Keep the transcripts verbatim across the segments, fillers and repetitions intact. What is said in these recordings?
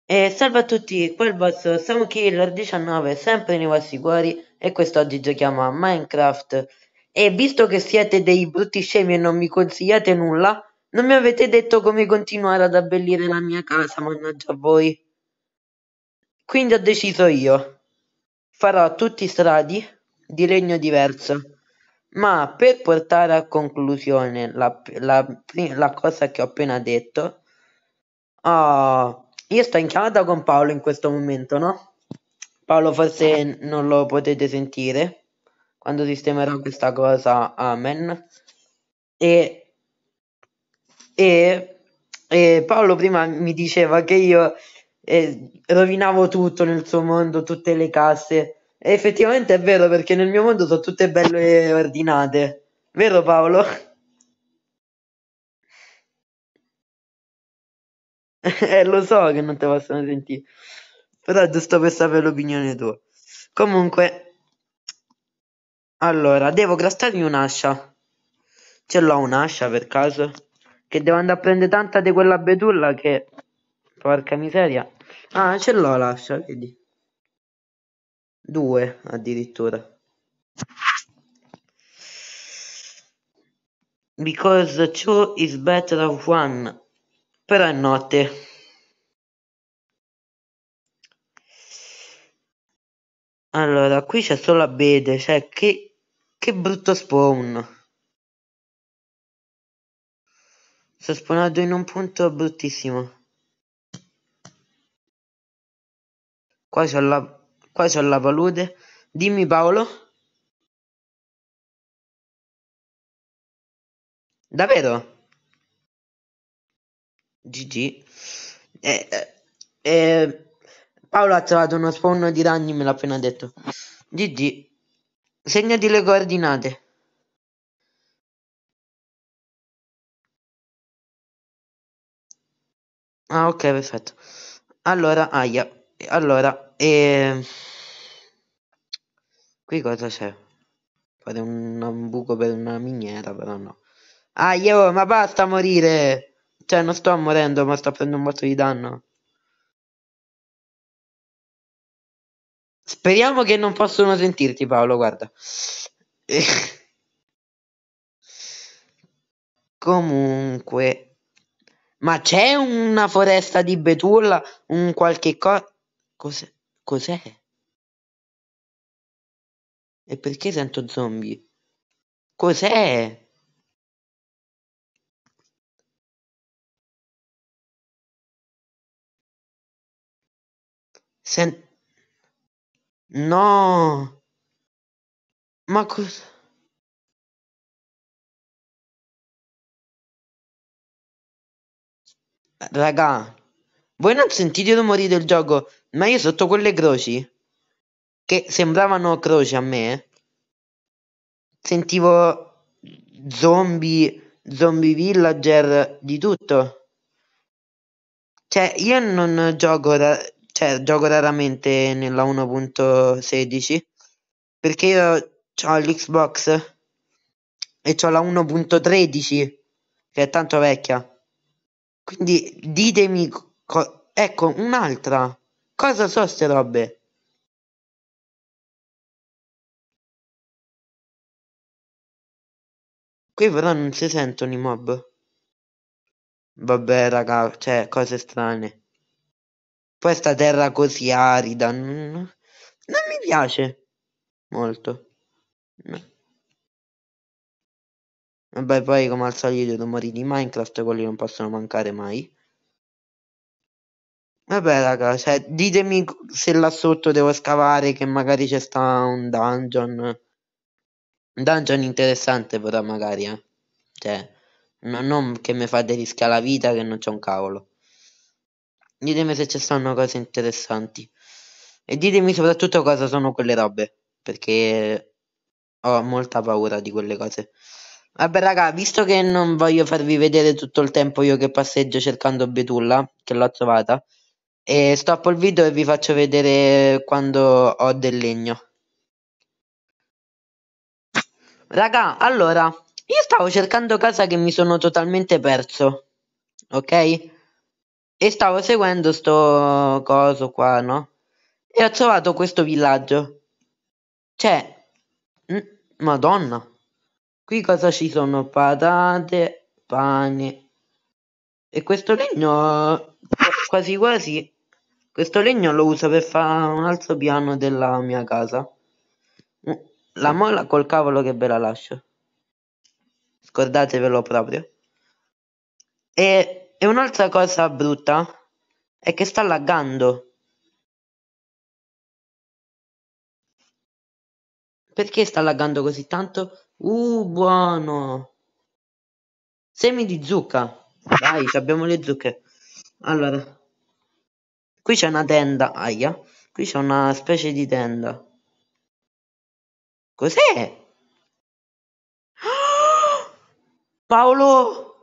E salve a tutti, qua è il vostro Soundkiller diciannove, sempre nei vostri cuori, e quest'oggi giochiamo a Minecraft. E visto che siete dei brutti scemi e non mi consigliate nulla, non mi avete detto come continuare ad abbellire la mia casa, mannaggia a voi. Quindi ho deciso io. Farò tutti strati di legno diverso, ma per portare a conclusione la, la la cosa che ho appena detto. Ah, io sto in chiamata con Paolo in questo momento, no? Paolo, forse non lo potete sentire quando sistemerò questa cosa. Amen. E, e, e Paolo prima mi diceva che io eh, rovinavo tutto nel suo mondo, tutte le casse. E effettivamente è vero, perché nel mio mondo sono tutte belle ordinate. Vero, Paolo? Eh, lo so che non te possono sentire, però è giusto per sapere l'opinione tua. Comunque, allora, devo craftarmi un'ascia. Ce l'ho un'ascia per caso? Che devo andare a prendere tanta di quella betulla che... Porca miseria. Ah, ce l'ho l'ascia, vedi? Due, addirittura. Because two is better of one. Però è notte. Allora, qui c'è solo abete, cioè, che... Che brutto spawn. Sono spawnato in un punto bruttissimo. Qua c'ho la... Qua c'ho la palude. Dimmi, Paolo. Davvero? gi gi. Eh, eh, eh, Paolo ha trovato uno spawn di ragni, me l'ha appena detto. gi gi. Segnati le coordinate. Ah, ok, perfetto. Allora, aia. Allora, eh... qui cosa c'è? Fare un, un buco per una miniera, però no. Ah, io, ma basta morire! Cioè, non sto morendo, ma sto prendendo un botto di danno. Speriamo che non possono sentirti, Paolo, guarda. Comunque, ma c'è una foresta di betulla? Un qualche cosa? Cos'è? Cos'è? E perché sento zombie? Cos'è? Sen... No! Ma cosa? Raga, voi non sentite i rumori del gioco? Ma io sotto quelle croci, che sembravano croci a me, sentivo zombie, zombie villager, di tutto. Cioè, io non gioco, ra- cioè, gioco raramente nella uno punto sedici, perché io ho l'Xbox e ho la uno punto tredici, che è tanto vecchia. Quindi ditemi, co- ecco, un'altra. Cosa so ste robe? Qui però non si sentono i mob. Vabbè, raga, cioè, cose strane. Poi sta terra così arida, non, non mi piace molto. No. Vabbè, poi come al solito i rumori di Minecraft, quelli non possono mancare mai. Vabbè, raga, cioè, ditemi se là sotto devo scavare, che magari c'è sta un dungeon. Un dungeon interessante però magari, eh. Cioè, no- non che mi fate rischiare la vita che non c'è un cavolo. Ditemi se ci stanno cose interessanti. E ditemi soprattutto cosa sono quelle robe. Perché ho molta paura di quelle cose. Vabbè, raga, visto che non voglio farvi vedere tutto il tempo io che passeggio cercando betulla, che l'ho trovata, e stoppo il video e vi faccio vedere quando ho del legno. Raga, allora, io stavo cercando casa che mi sono totalmente perso, ok? E stavo seguendo sto coso qua, no? E ho trovato questo villaggio. Cioè, mm, Madonna. Qui cosa ci sono? Patate, pane. E questo legno, quasi quasi, questo legno lo uso per fare un altro piano della mia casa. Mm, La mola col cavolo che ve la lascio. Scordatevelo proprio. E, e un'altra cosa brutta è che sta laggando. Perché sta laggando così tanto? Uh, buono. Semi di zucca. Dai, ci abbiamo le zucche. Allora, qui c'è una tenda. Aia. Qui c'è una specie di tenda. Cos'è? Ah! Paolo!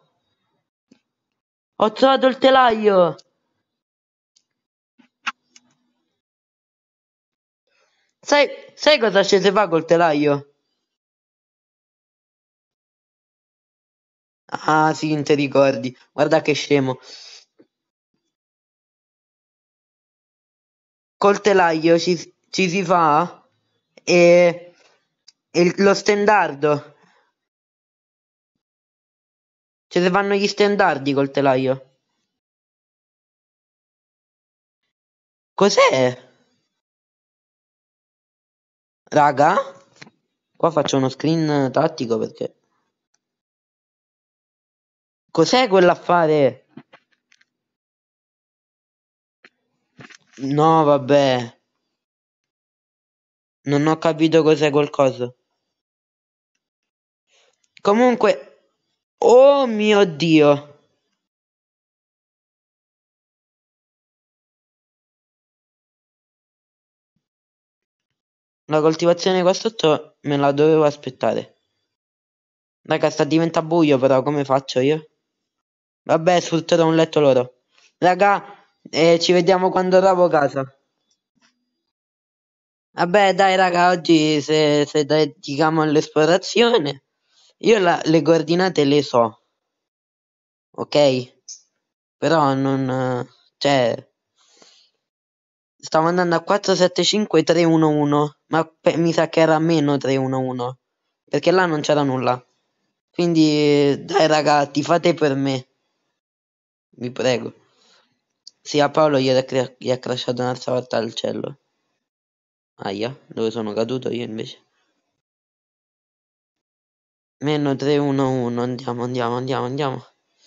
Ho trovato il telaio! Sai, sai cosa ci si fa col telaio? Ah, sì, non ti ricordi. Guarda che scemo. Col telaio ci, ci si fa e, e lo stendardo. Ci si fanno gli stendardi col telaio. Cos'è? Raga? Qua faccio uno screen tattico perché... Cos'è quell'affare? No, vabbè. Non ho capito cos'è quel coso. Comunque... Oh mio Dio. La coltivazione qua sotto me la dovevo aspettare. Raga, sta diventa buio però, come faccio io? Vabbè, sfrutterò un letto loro. Raga, eh, ci vediamo quando lavo casa. Vabbè, dai, raga, oggi se, se dedichiamo all'esplorazione, io la- le coordinate le so, ok? Però non... eh, cioè... Stavo andando a quattro sette cinque tre uno uno, ma pe- mi sa che era meno tre uno uno, perché là non c'era nulla. Quindi, dai, raga, ti fate per me, vi prego. Sì, a Paolo gli è, cre- gli è crashato un'altra volta il cielo. Aia, dove sono caduto io invece? Meno tre uno uno, andiamo, andiamo, andiamo, andiamo.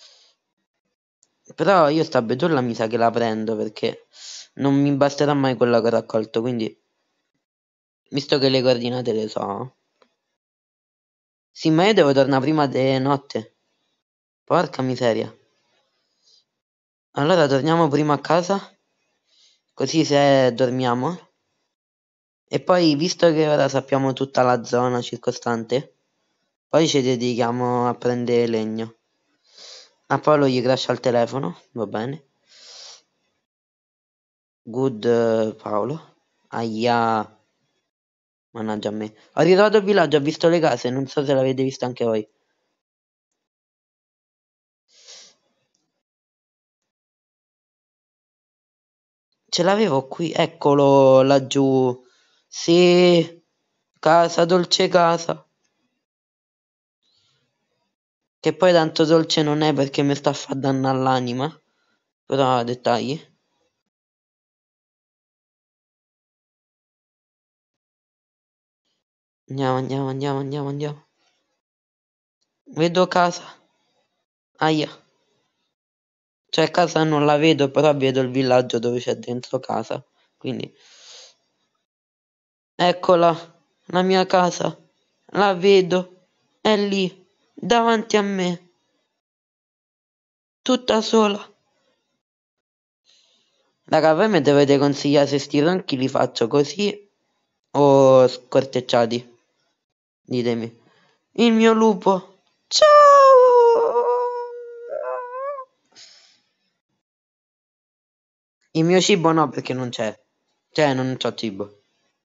Però io sta betulla mi sa che la prendo perché non mi basterà mai quella che ho raccolto, quindi visto che le coordinate le so. Sì, ma io devo tornare prima di notte. Porca miseria. Allora torniamo prima a casa, così se dormiamo. E poi, visto che ora sappiamo tutta la zona circostante, poi ci dedichiamo a prendere legno. A Paolo gli crasha il telefono, va bene. Good eh, Paolo. Aia, mannaggia a me. Ho ritrovato il villaggio, ho visto le case, non so se l'avete visto anche voi. Ce l'avevo qui, eccolo laggiù. Sì, casa, dolce casa. Che poi tanto dolce non è perché mi sta a far danno all'anima. Però dettagli. Andiamo, andiamo, andiamo, andiamo, andiamo. Vedo casa. Aia. Cioè casa non la vedo, però vedo il villaggio dove c'è dentro casa. Quindi, eccola, la mia casa. La vedo. È lì, davanti a me. Tutta sola. Raga, voi mi dovete consigliare se sti ronchi li faccio così o scortecciati. Ditemi. Il mio lupo. Ciao! Il mio cibo no, perché non c'è. Cioè, non c'ho cibo.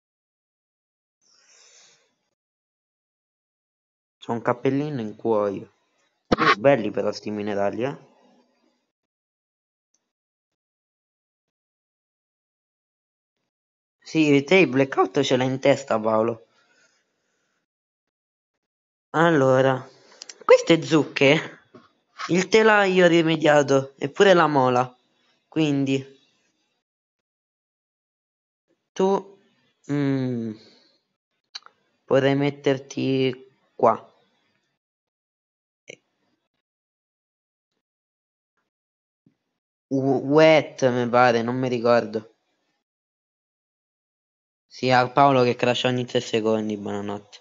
C'ho un cappellino in cuoio. Uh, belli però sti minerali, eh. Sì, te il blackout ce l'hai in testa, Paolo. Allora, queste zucche, il telaio ha rimediato, eppure la mola. Quindi, tu mm, vorrei metterti qua. U- Wet, mi pare, non mi ricordo. Sì, a Paolo che crasha ogni tre secondi, buonanotte.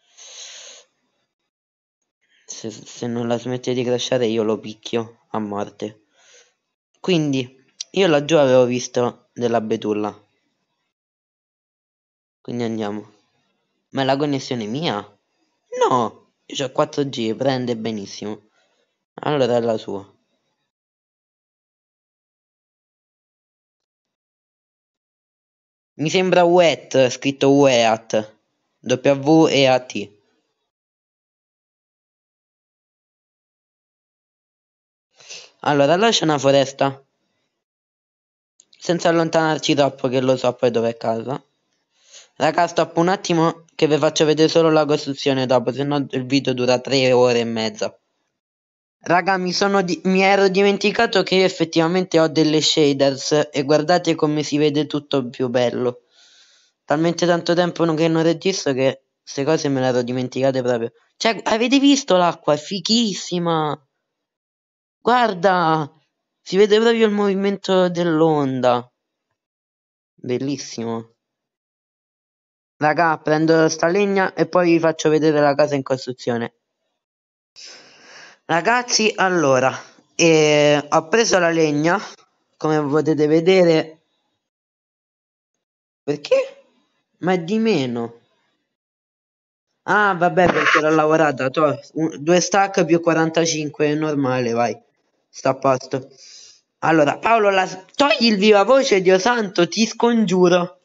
Se, se non la smette di crashare io lo picchio a morte. Quindi, io laggiù avevo visto della betulla. Quindi andiamo. Ma è la connessione mia? No, io ho quattro G, prende benissimo. Allora è la sua. Mi sembra wet, scritto weat. W E A T. Allora, là c'è una foresta. Senza allontanarci troppo, che lo so poi dove è casa. Raga, stoppo un attimo che vi faccio vedere solo la costruzione dopo, se no il video dura tre ore e mezza. Raga, mi sono di- mi ero dimenticato che io effettivamente ho delle shaders e guardate come si vede tutto più bello. Talmente tanto tempo non- che non registro che queste cose me le ero dimenticate proprio. Cioè, avete visto l'acqua? È fighissima! Guarda! Si vede proprio il movimento dell'onda. Bellissimo. Raga, prendo sta legna e poi vi faccio vedere la casa in costruzione. Ragazzi, allora, eh, ho preso la legna, come potete vedere, perché? Ma è di meno. Ah, vabbè, perché l'ho lavorata. To, un- due stack più quarantacinque, è normale, vai. Sta a posto. Allora, Paolo, la, togli il viva voce, Dio santo, ti scongiuro.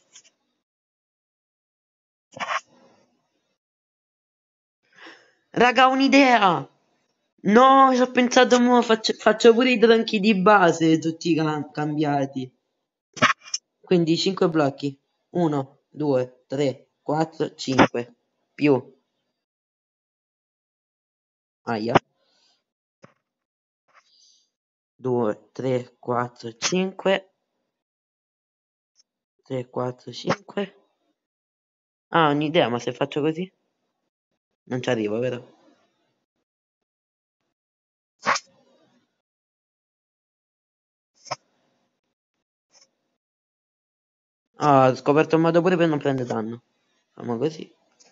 Raga, un'idea! No, ci ho pensato, mo, faccio, faccio pure i tronchi di base, tutti cam- cambiati. Quindi cinque blocchi. uno, due, tre, quattro, cinque. Più. Aia. due, tre, quattro, cinque. tre, quattro, cinque. Ah, ho un'idea, ma se faccio così? Non ci arrivo, vero? Ah, ho scoperto un modo pure per non prendere danno. Facciamo così.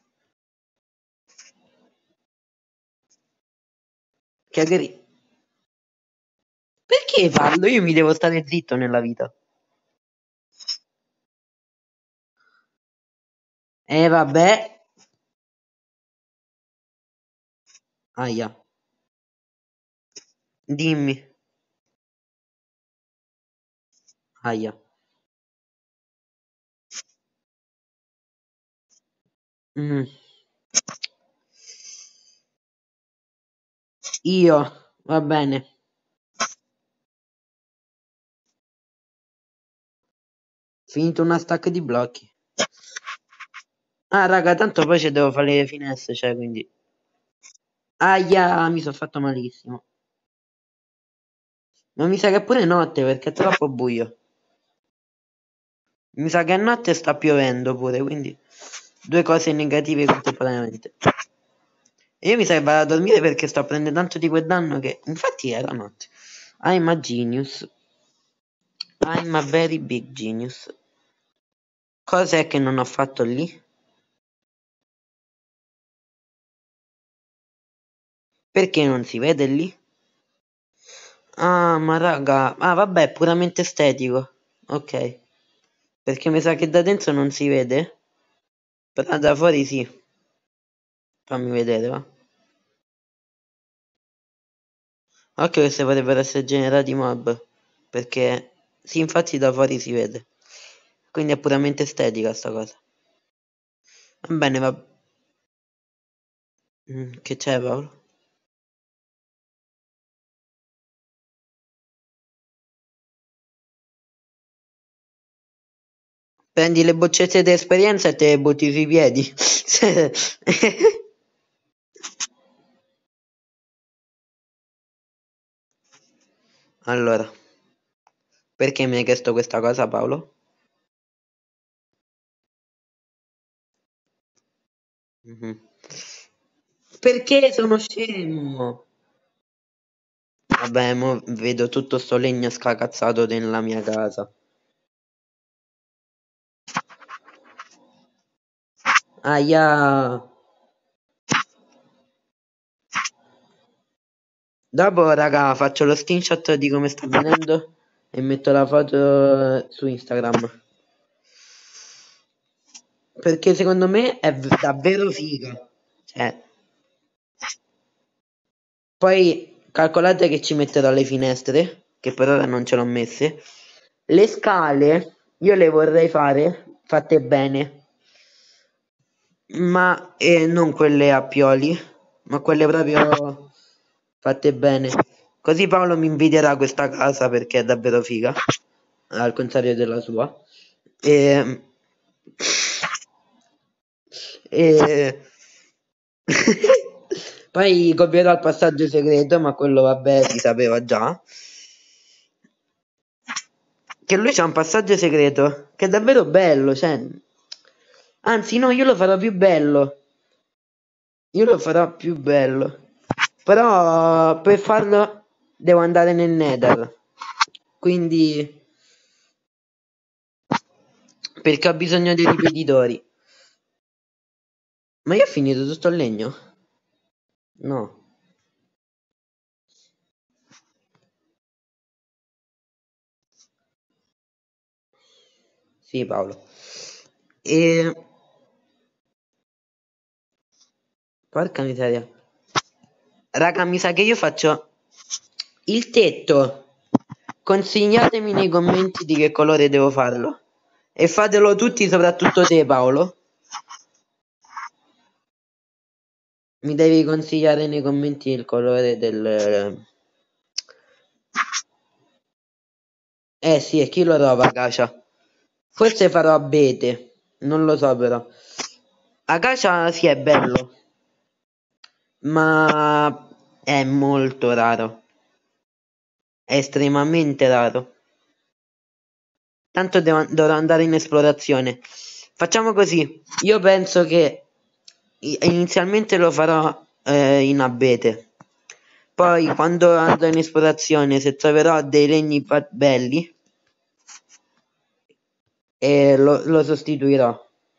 Chiacchieri. Perché parlo? Io mi devo stare zitto nella vita. Eh, vabbè. Aia. Dimmi. Aia. Mm. Io. Va bene. Finito una stack di blocchi. Ah, raga, tanto poi ci devo fare le finestre, cioè, quindi... Aia, mi sono fatto malissimo. Ma mi sa che è pure notte perché è troppo buio. Mi sa che è notte e sta piovendo pure, quindi... Due cose negative contemporaneamente. E io mi sa che vado a dormire perché sto prendendo tanto di quel danno che... Infatti era notte. I'm a genius. I'm a very big genius. Cos'è che non ho fatto lì? Perché non si vede lì? Ah, ma raga... Ah, vabbè, è puramente estetico. Ok. Perché mi sa che da dentro non si vede? Però da fuori sì. Fammi vedere, va. Occhio che se potrebbero essere generati mob. Perché... Sì, infatti da fuori si vede. Quindi è puramente estetica sta cosa. Va bene, va... Mm, che c'è, Paolo? Prendi le boccette di esperienza e te le butti sui piedi. Allora, perché mi hai chiesto questa cosa, Paolo? Mhm. Perché sono scemo? Vabbè, mo vedo tutto sto legno scacazzato nella mia casa. Aia. Dopo, raga, faccio lo screenshot di come sta venendo e metto la foto su Instagram. Perché secondo me è v- davvero figa. Cioè, poi calcolate che ci metterò le finestre, che per ora non ce l'ho messe. Le scale io le vorrei fare fatte bene, ma eh, non quelle a pioli, ma quelle proprio fatte bene. Così Paolo mi invidierà questa casa perché è davvero figa, al contrario della sua. E, e... Poi copierò il passaggio segreto, ma quello vabbè si sapeva già. Che lui c'ha un passaggio segreto, che è davvero bello, cioè... Anzi no, io lo farò più bello. Io lo farò più bello. Però per farlo devo andare nel Nether. Quindi... Perché ho bisogno dei ripetitori. Ma io ho finito tutto il legno? No. Sì, Paolo. E... Porca miseria. Raga, mi sa che io faccio il tetto. Consigliatemi nei commenti di che colore devo farlo. E fatelo tutti, soprattutto te, Paolo. Mi devi consigliare nei commenti il colore del... Eh sì, e chi lo trova, Acacia? Forse farò abete. Non lo so però. Acacia sì è bello. Ma è molto raro. È estremamente raro. Tanto devo- dovrò andare in esplorazione. Facciamo così. Io penso che i- inizialmente lo farò eh, in abete. Poi quando andrò in esplorazione, se troverò dei legni pa- belli, eh, lo, lo sostituirò.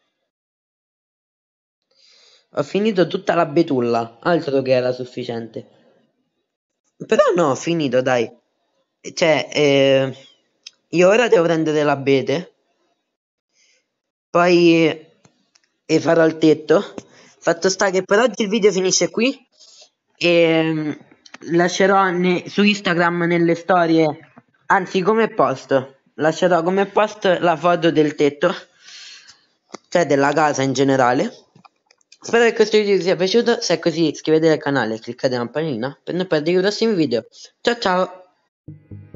Ho finito tutta la betulla, altro che era sufficiente. Però no, ho finito, dai. Cioè, eh, io ora devo prendere l'abete, poi e farò il tetto. Fatto sta che per oggi il video finisce qui e mm, lascerò ne- su Instagram nelle storie, anzi come post, lascerò come post la foto del tetto, cioè della casa in generale. Spero che questo video vi sia piaciuto, se è così iscrivetevi al canale e cliccate la campanellina per non perdere i prossimi video. Ciao ciao!